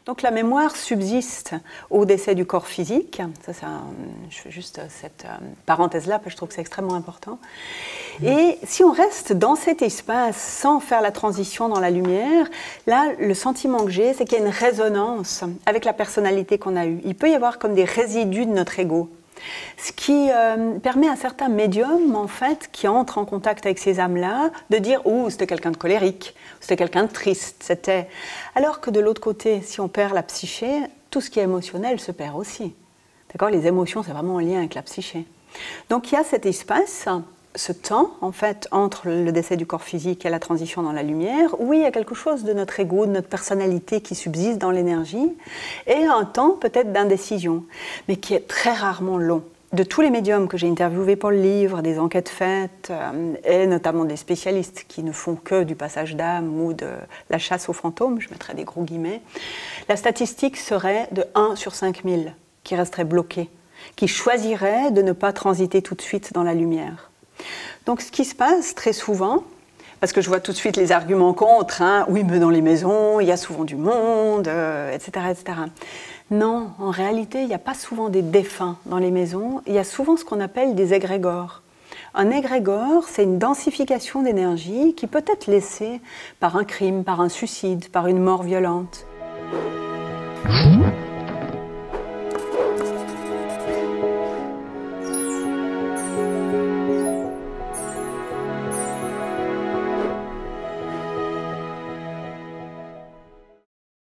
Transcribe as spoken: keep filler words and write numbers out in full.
Donc la mémoire subsiste au décès du corps physique. Ça, c'est un, je fais juste cette euh, parenthèse-là, parce que je trouve que c'est extrêmement important. Et si on reste dans cet espace sans faire la transition dans la lumière, là, le sentiment que j'ai, c'est qu'il y a une résonance avec la personnalité qu'on a eue. Il peut y avoir comme des résidus de notre ego. Ce qui euh, permet à certains médiums, en fait, qui entrent en contact avec ces âmes-là, de dire « Oh, c'était quelqu'un de colérique, c'était quelqu'un de triste, c'était... » Alors que de l'autre côté, si on perd la psyché, tout ce qui est émotionnel se perd aussi. D'accord ? Les émotions, c'est vraiment en lien avec la psyché. Donc il y a cet espace, ce temps, en fait, entre le décès du corps physique et la transition dans la lumière, où il y a quelque chose de notre ego, de notre personnalité qui subsiste dans l'énergie, et un temps peut-être d'indécision, mais qui est très rarement long. De tous les médiums que j'ai interviewés pour le livre, des enquêtes faites, euh, et notamment des spécialistes qui ne font que du passage d'âme ou de la chasse aux fantômes, je mettrai des gros guillemets, la statistique serait de un sur cinq mille qui resterait bloqué, qui choisirait de ne pas transiter tout de suite dans la lumière. Donc ce qui se passe très souvent, parce que je vois tout de suite les arguments contre, hein, oui mais dans les maisons, il y a souvent du monde, euh, et cetera, et cetera. Non, en réalité, il n'y a pas souvent des défunts dans les maisons, il y a souvent ce qu'on appelle des égrégores. Un égrégore, c'est une densification d'énergie qui peut être laissée par un crime, par un suicide, par une mort violente.